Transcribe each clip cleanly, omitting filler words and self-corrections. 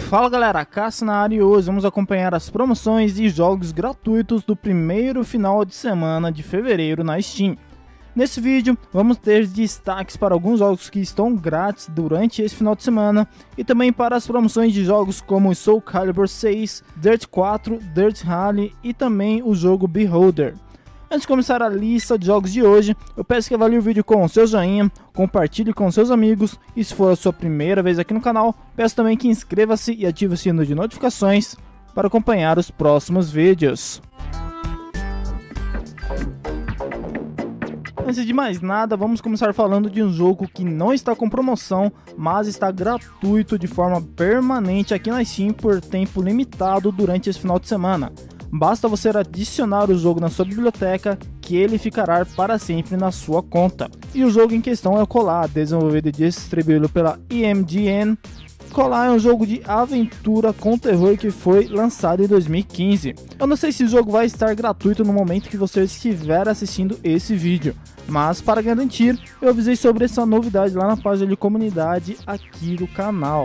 Fala galera, Cássio na área e hoje vamos acompanhar as promoções e jogos gratuitos do primeiro final de semana de fevereiro na Steam. Nesse vídeo vamos ter destaques para alguns jogos que estão grátis durante esse final de semana e também para as promoções de jogos como Soul Calibur 6, Dirt 4, Dirt Rally e também o jogo Beholder. Antes de começar a lista de jogos de hoje, eu peço que avalie o vídeo com o seu joinha, compartilhe com seus amigos e se for a sua primeira vez aqui no canal, peço também que inscreva-se e ative o sino de notificações para acompanhar os próximos vídeos. Antes de mais nada, vamos começar falando de um jogo que não está com promoção, mas está gratuito de forma permanente aqui na Steam por tempo limitado durante esse final de semana. Basta você adicionar o jogo na sua biblioteca que ele ficará para sempre na sua conta. E o jogo em questão é o Colar, desenvolvido e distribuído pela IMGN. Colar é um jogo de aventura com terror que foi lançado em 2015. Eu não sei se o jogo vai estar gratuito no momento que você estiver assistindo esse vídeo, mas para garantir, eu avisei sobre essa novidade lá na página de comunidade aqui do canal.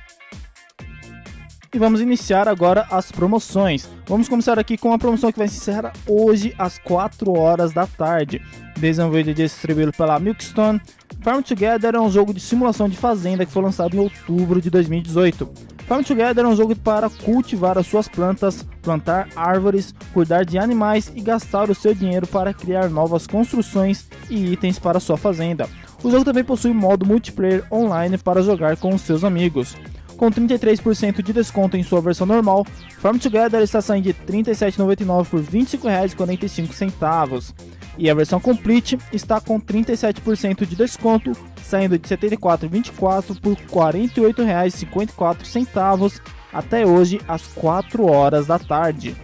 E vamos iniciar agora as promoções. Vamos começar aqui com uma promoção que vai se encerrar hoje às 4 horas da tarde. Desenvolvido e distribuído pela Milkstone, Farm Together é um jogo de simulação de fazenda que foi lançado em outubro de 2018. Farm Together é um jogo para cultivar as suas plantas, plantar árvores, cuidar de animais e gastar o seu dinheiro para criar novas construções e itens para sua fazenda. O jogo também possui modo multiplayer online para jogar com os seus amigos. Com 33% de desconto em sua versão normal, Farm Together está saindo de R$ 37,99 por R$ 25,45. E a versão Complete está com 37% de desconto, saindo de R$ 74,24 por R$ 48,54 até hoje às 4 horas da tarde.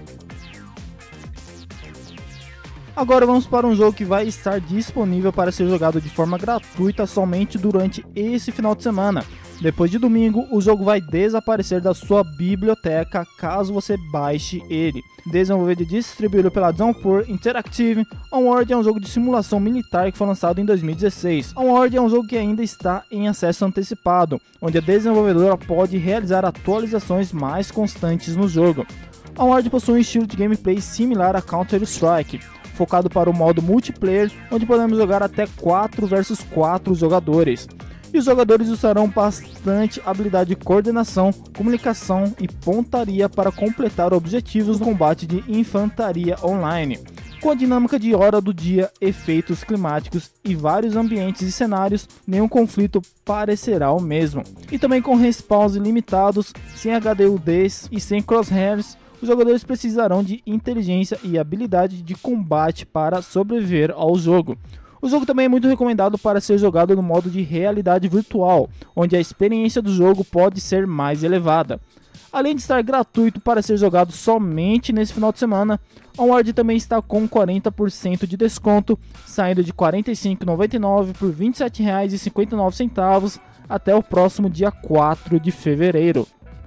Agora vamos para um jogo que vai estar disponível para ser jogado de forma gratuita somente durante esse final de semana. Depois de domingo, o jogo vai desaparecer da sua biblioteca caso você baixe ele. Desenvolvido e distribuído pela Downpour Interactive, Onward é um jogo de simulação militar que foi lançado em 2016. Onward é um jogo que ainda está em acesso antecipado, onde a desenvolvedora pode realizar atualizações mais constantes no jogo. Onward possui um estilo de gameplay similar a Counter-Strike, focado para o modo multiplayer, onde podemos jogar até 4 vs 4 jogadores. E os jogadores usarão bastante habilidade de coordenação, comunicação e pontaria para completar objetivos no combate de infantaria online. Com a dinâmica de hora do dia, efeitos climáticos e vários ambientes e cenários, nenhum conflito parecerá o mesmo. E também com respawns limitados, sem HUDs e sem crosshairs, os jogadores precisarão de inteligência e habilidade de combate para sobreviver ao jogo. O jogo também é muito recomendado para ser jogado no modo de realidade virtual, onde a experiência do jogo pode ser mais elevada. Além de estar gratuito para ser jogado somente nesse final de semana, Onward também está com 40% de desconto, saindo de R$ 45,99 por R$ 27,59 até o próximo dia 4 de fevereiro.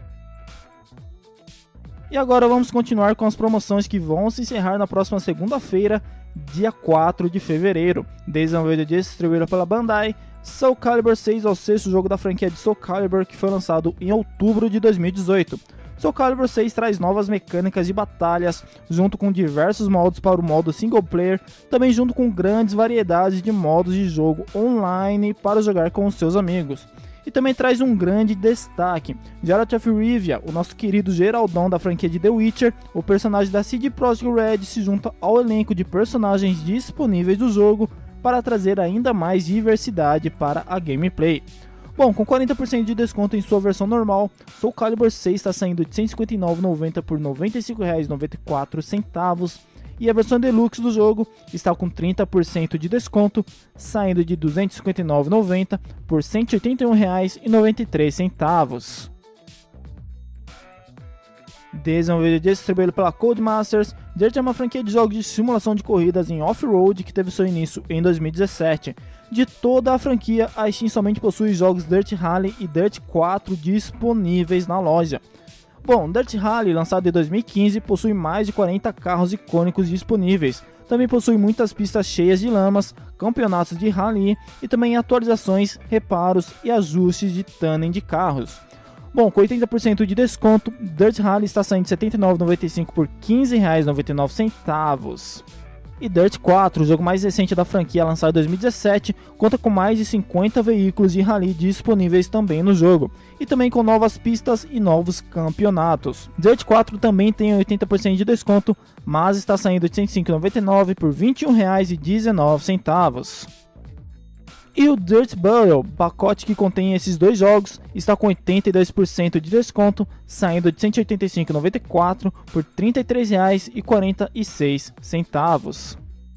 E agora vamos continuar com as promoções que vão se encerrar na próxima segunda-feira, dia 4 de fevereiro. Desenvolvido e distribuído pela Bandai, Soul Calibur 6 é o sexto jogo da franquia de Soul Calibur que foi lançado em outubro de 2018. Soul Calibur 6 traz novas mecânicas de batalhas, junto com diversos modos para o modo single player, também junto com grandes variedades de modos de jogo online para jogar com os seus amigos. E também traz um grande destaque: Geralt of Rivia, o nosso querido Geraldão da franquia de The Witcher, o personagem da CD Projekt Red, se junta ao elenco de personagens disponíveis do jogo para trazer ainda mais diversidade para a gameplay. Bom, com 40% de desconto em sua versão normal, Soul Calibur 6 está saindo de R$ 159,90 por R$ 95,94. E a versão Deluxe do jogo está com 30% de desconto, saindo de R$ 259,90 por R$ 181,93. Desenvolvido e distribuído pela Codemasters, Dirt é uma franquia de jogos de simulação de corridas em off-road que teve seu início em 2017. De toda a franquia, a Steam somente possui jogos Dirt Rally e Dirt 4 disponíveis na loja. Bom, Dirt Rally, lançado em 2015, possui mais de 40 carros icônicos disponíveis. Também possui muitas pistas cheias de lamas, campeonatos de rally e também atualizações, reparos e ajustes de tuning de carros. Bom, com 80% de desconto, Dirt Rally está saindo de R$ 79,95 por R$ 15,99. E Dirt 4, o jogo mais recente da franquia, lançado em 2017, conta com mais de 50 veículos de rally disponíveis também no jogo, e também com novas pistas e novos campeonatos. Dirt 4 também tem 80% de desconto, mas está saindo de R$ 105,99 por R$ 21,19. E o Dirt Battle, pacote que contém esses dois jogos, está com 82% de desconto, saindo de R$ 185,94 por R$ 33,46.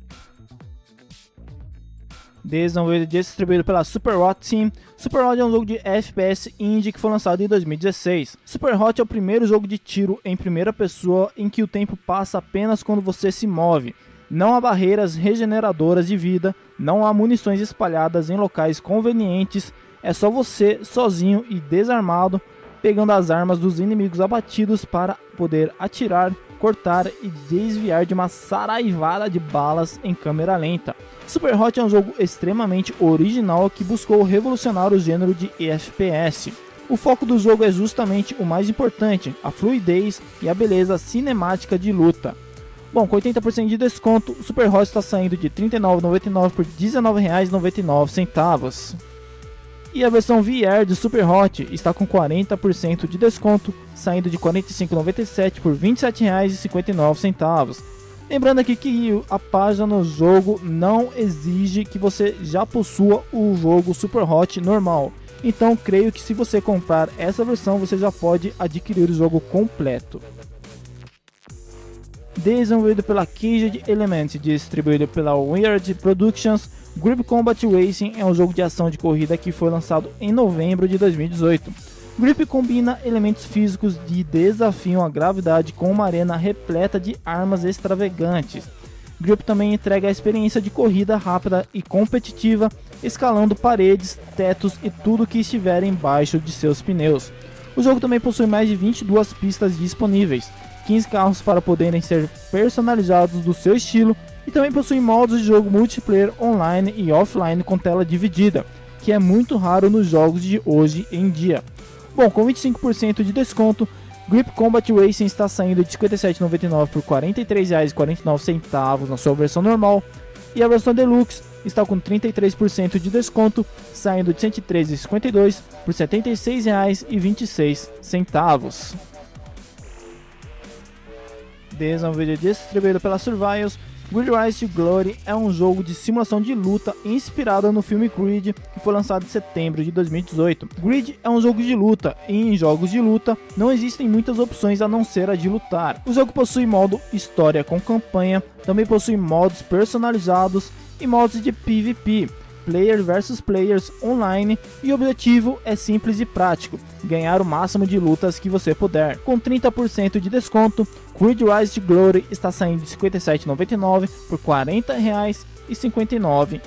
Desenvolvido e distribuído pela Super Hot Team. Super Hot é um jogo de FPS indie que foi lançado em 2016. Super Hot é o primeiro jogo de tiro em primeira pessoa em que o tempo passa apenas quando você se move. Não há barreiras regeneradoras de vida, não há munições espalhadas em locais convenientes, é só você, sozinho e desarmado, pegando as armas dos inimigos abatidos para poder atirar, cortar e desviar de uma saraivada de balas em câmera lenta. Super Hot é um jogo extremamente original que buscou revolucionar o gênero de FPS. O foco do jogo é justamente o mais importante, a fluidez e a beleza cinemática de luta. Bom, com 80% de desconto, o Super Hot está saindo de R$ 39,99 por R$ 19,99. E a versão VR de Super Hot está com 40% de desconto, saindo de R$ 45,97 por R$ 27,59. Lembrando aqui que a página no jogo não exige que você já possua o jogo Super Hot normal. Então creio que se você comprar essa versão, você já pode adquirir o jogo completo. Desenvolvido pela Caged Elements e distribuído pela Weird Productions, Grip Combat Racing é um jogo de ação de corrida que foi lançado em novembro de 2018. Grip combina elementos físicos de desafio à gravidade com uma arena repleta de armas extravagantes. Grip também entrega a experiência de corrida rápida e competitiva, escalando paredes, tetos e tudo que estiver embaixo de seus pneus. O jogo também possui mais de 22 pistas disponíveis, 15 carros para poderem ser personalizados do seu estilo, e também possui modos de jogo multiplayer online e offline com tela dividida, que é muito raro nos jogos de hoje em dia. Bom, com 25% de desconto, Grip Combat Racing está saindo de R$ 57,99 por R$ 43,49 na sua versão normal, e a versão Deluxe está com 33% de desconto, saindo de R$ 113,52 por R$ 76,26. Desenvolvido e distribuído pela Survios, Grid Rise to Glory é um jogo de simulação de luta inspirado no filme Creed, que foi lançado em setembro de 2018. Creed é um jogo de luta, e em jogos de luta não existem muitas opções a não ser a de lutar. O jogo possui modo história com campanha, também possui modos personalizados e modos de PvP, player versus players online, e o objetivo é simples e prático, ganhar o máximo de lutas que você puder. Com 30% de desconto, Grid Rise to Glory está saindo de R$ 57,99 por R$ 40,59.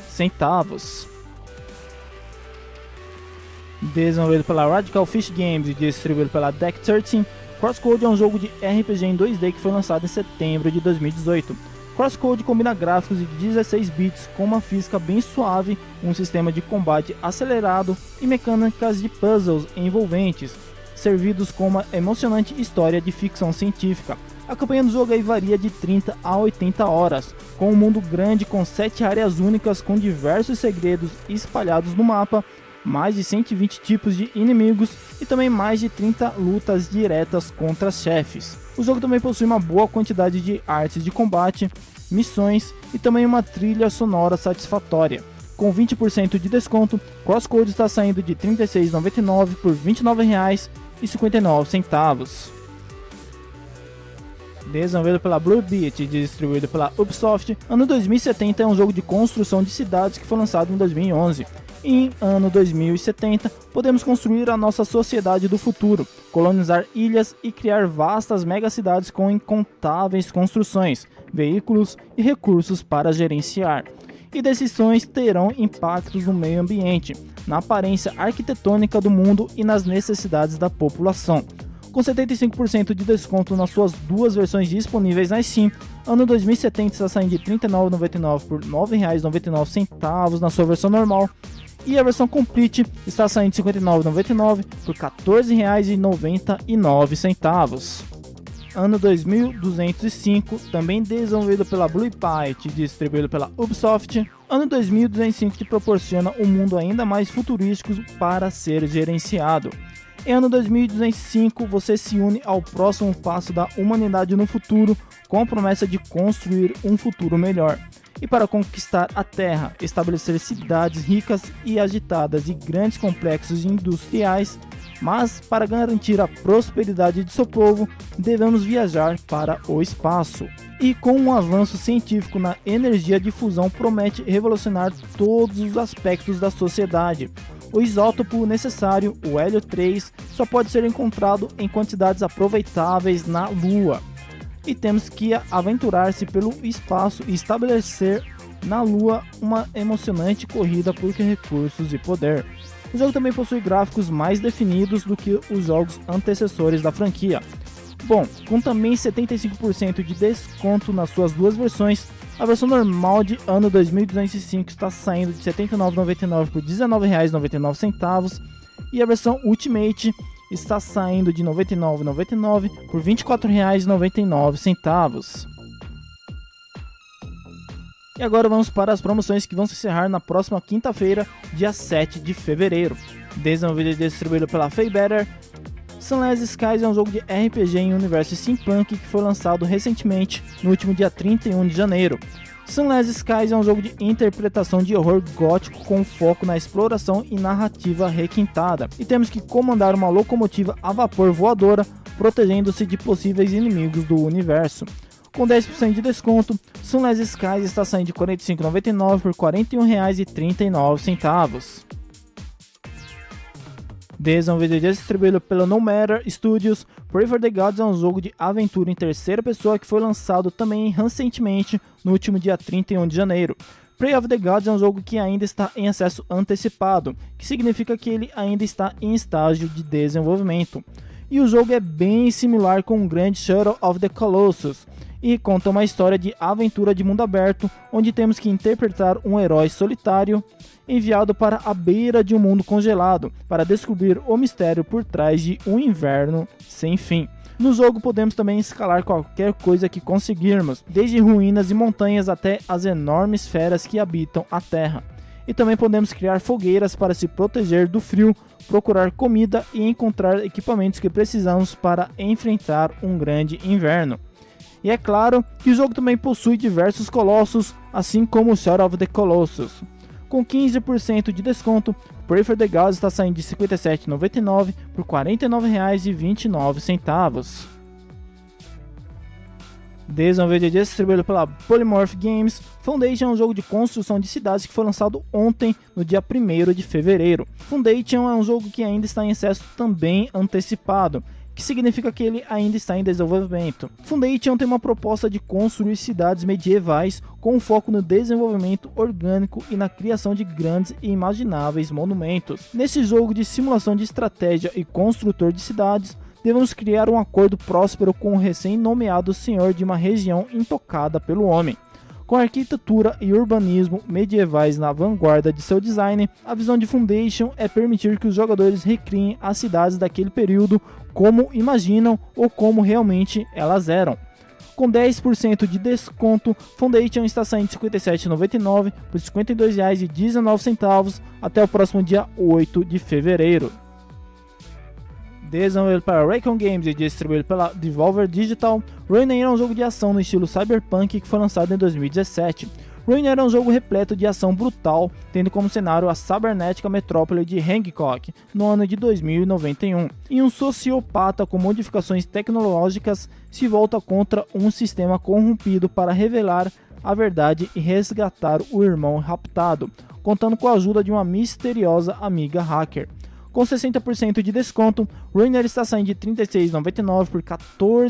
Desenvolvido pela Radical Fish Games e distribuído pela Deck 13, Crosscode é um jogo de RPG em 2D que foi lançado em setembro de 2018. Crosscode combina gráficos de 16 bits com uma física bem suave, um sistema de combate acelerado e mecânicas de puzzles envolventes, servidos com uma emocionante história de ficção científica. A campanha do jogo aí varia de 30 a 80 horas, com um mundo grande com 7 áreas únicas com diversos segredos espalhados no mapa, mais de 120 tipos de inimigos e também mais de 30 lutas diretas contra chefes. O jogo também possui uma boa quantidade de artes de combate, missões e também uma trilha sonora satisfatória. Com 20% de desconto, Crosscode está saindo de R$ 36,99 por R$ 29,59. Desenvolvido pela Blue Beat e distribuído pela Ubisoft, Ano 2070 é um jogo de construção de cidades que foi lançado em 2011. Em Ano 2070, podemos construir a nossa sociedade do futuro, colonizar ilhas e criar vastas megacidades com incontáveis construções, veículos e recursos para gerenciar. E decisões terão impactos no meio ambiente, na aparência arquitetônica do mundo e nas necessidades da população. Com 75% de desconto nas suas duas versões disponíveis na Steam, Ano 2070 está saindo de R$ 39,99 por R$ 9,99 na sua versão normal, E a versão Complete está saindo de R$ 59,99 por R$ 14,99. Ano 2205, também desenvolvido pela Blue Byte e distribuído pela Ubisoft. Ano 2205 te proporciona um mundo ainda mais futurístico para ser gerenciado. Em ano 2205, você se une ao próximo passo da humanidade no futuro com a promessa de construir um futuro melhor. E para conquistar a Terra, estabelecer cidades ricas e agitadas e grandes complexos industriais, mas para garantir a prosperidade de seu povo, devemos viajar para o espaço. E com um avanço científico na energia de fusão promete revolucionar todos os aspectos da sociedade. O isótopo necessário, o hélio 3, só pode ser encontrado em quantidades aproveitáveis na Lua. E temos que aventurar-se pelo espaço e estabelecer na Lua uma emocionante corrida por recursos e poder. O jogo também possui gráficos mais definidos do que os jogos antecessores da franquia. Bom, com também 75% de desconto nas suas duas versões, a versão normal de ano 2205 está saindo de R$ 79,99 por R$ 19,99 e a versão Ultimate está saindo de R$ 99,99 por R$ 24,99. E agora vamos para as promoções que vão se encerrar na próxima quinta-feira, dia 7 de fevereiro. Desenvolvido e distribuído pela Faybetter, Sunless Skies é um jogo de RPG em universo steampunk que foi lançado recentemente, no último dia 31 de janeiro. Sunless Skies é um jogo de interpretação de horror gótico com foco na exploração e narrativa requintada. E temos que comandar uma locomotiva a vapor voadora, protegendo-se de possíveis inimigos do universo. Com 10% de desconto, Sunless Skies está saindo de R$ 45,99 por R$ 41,39. Desenvolvido e distribuído pela No Matter Studios, Pray for the Gods é um jogo de aventura em terceira pessoa que foi lançado também recentemente, no último dia 31 de janeiro. Pray of the Gods é um jogo que ainda está em acesso antecipado, que significa que ele ainda está em estágio de desenvolvimento. E o jogo é bem similar com o grande Shadow of the Colossus, e conta uma história de aventura de mundo aberto, onde temos que interpretar um herói solitário enviado para a beira de um mundo congelado, para descobrir o mistério por trás de um inverno sem fim. No jogo podemos também escalar qualquer coisa que conseguirmos, desde ruínas e montanhas até as enormes feras que habitam a Terra. E também podemos criar fogueiras para se proteger do frio, procurar comida e encontrar equipamentos que precisamos para enfrentar um grande inverno. E é claro que o jogo também possui diversos colossos, assim como o Shadow of the Colossus. Com 15% de desconto, Pray for the Gods está saindo de R$ 57,99 por R$ 49,29. Desenvolvido e distribuído pela Polymorph Games, Foundation é um jogo de construção de cidades que foi lançado ontem, no dia 1º de fevereiro. Foundation é um jogo que ainda está em acesso também antecipado, que significa que ele ainda está em desenvolvimento. Foundation tem uma proposta de construir cidades medievais com foco no desenvolvimento orgânico e na criação de grandes e imagináveis monumentos. Nesse jogo de simulação de estratégia e construtor de cidades, devemos criar um acordo próspero com o recém-nomeado senhor de uma região intocada pelo homem. Com arquitetura e urbanismo medievais na vanguarda de seu design, a visão de Foundation é permitir que os jogadores recriem as cidades daquele período como imaginam ou como realmente elas eram. Com 10% de desconto, Foundation está saindo de R$ 57,99 por R$ 52,19 até o próximo dia 8 de fevereiro. Desenvolvido para Raycon Games e distribuído pela Devolver Digital, Ruiner é um jogo de ação no estilo cyberpunk que foi lançado em 2017. Ruiner é um jogo repleto de ação brutal, tendo como cenário a cibernética metrópole de Hancock, no ano de 2091. E um sociopata com modificações tecnológicas se volta contra um sistema corrompido para revelar a verdade e resgatar o irmão raptado, contando com a ajuda de uma misteriosa amiga hacker. Com 60% de desconto, Ruiner está saindo de R$ 36,99 por R$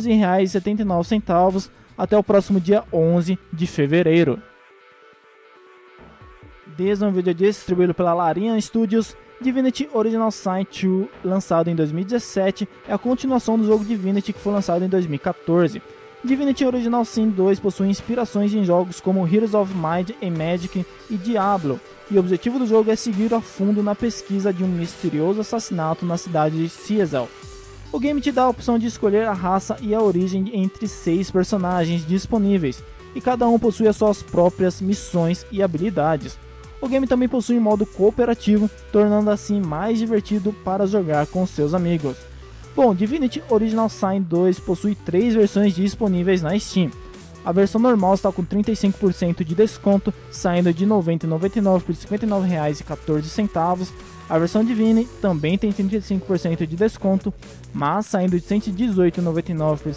14,79 até o próximo dia 11 de fevereiro. Desenvolvido e distribuído pela Larian Studios, Divinity Original Sin 2, lançado em 2017, é a continuação do jogo Divinity que foi lançado em 2014. Divinity Original Sin 2 possui inspirações em jogos como Heroes of Might and Magic e Diablo, e o objetivo do jogo é seguir a fundo na pesquisa de um misterioso assassinato na cidade de Ciezel. O game te dá a opção de escolher a raça e a origem entre 6 personagens disponíveis, e cada um possui as suas próprias missões e habilidades. O game também possui um modo cooperativo, tornando assim mais divertido para jogar com seus amigos. Bom, Divinity Original Sin 2 possui 3 versões disponíveis na Steam. A versão normal está com 35% de desconto, saindo de R$ 90,99 por R$ 59,14. A versão Divine também tem 35% de desconto, mas saindo de R$ 118,99 por R$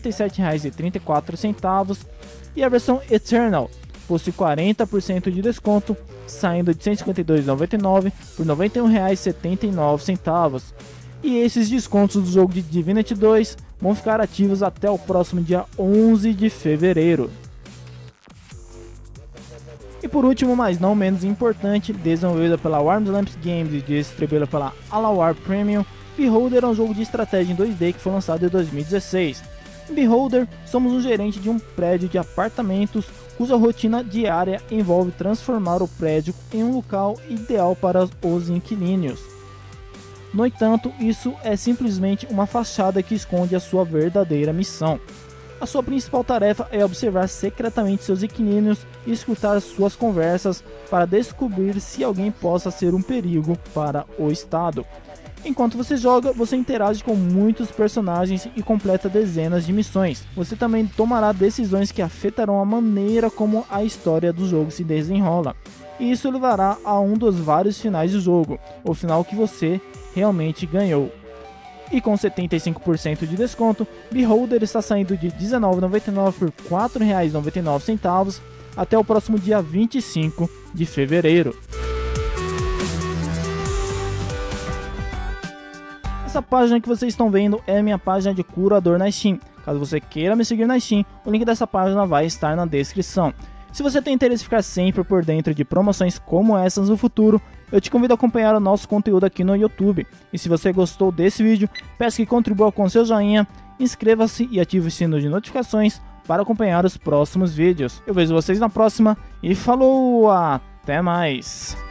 77,34. E a versão Eternal possui 40% de desconto, saindo de R$ 152,99 por R$ 91,79. E esses descontos do jogo de Divinity 2 vão ficar ativos até o próximo dia 11 de fevereiro. E por último, mas não menos importante, desenvolvida pela Arms Lamps Games e distribuída pela Alawar Premium, Beholder é um jogo de estratégia em 2D que foi lançado em 2016. Em Beholder, somos um gerente de um prédio de apartamentos cuja rotina diária envolve transformar o prédio em um local ideal para os inquilinos. No entanto, isso é simplesmente uma fachada que esconde a sua verdadeira missão. A sua principal tarefa é observar secretamente seus inquilinos e escutar suas conversas para descobrir se alguém possa ser um perigo para o estado. Enquanto você joga, você interage com muitos personagens e completa dezenas de missões. Você também tomará decisões que afetarão a maneira como a história do jogo se desenrola. E isso levará a um dos vários finais do jogo, o final que você realmente ganhou. E com 75% de desconto, Beholder está saindo de R$ 19,99 por R$ 4,99 até o próximo dia 25 de fevereiro. Essa página que vocês estão vendo é a minha página de curador na Steam. Caso você queira me seguir na Steam, o link dessa página vai estar na descrição. Se você tem interesse em ficar sempre por dentro de promoções como essas no futuro, eu te convido a acompanhar o nosso conteúdo aqui no YouTube. E se você gostou desse vídeo, peço que contribua com seu joinha, inscreva-se e ative o sino de notificações para acompanhar os próximos vídeos. Eu vejo vocês na próxima e falou, até mais!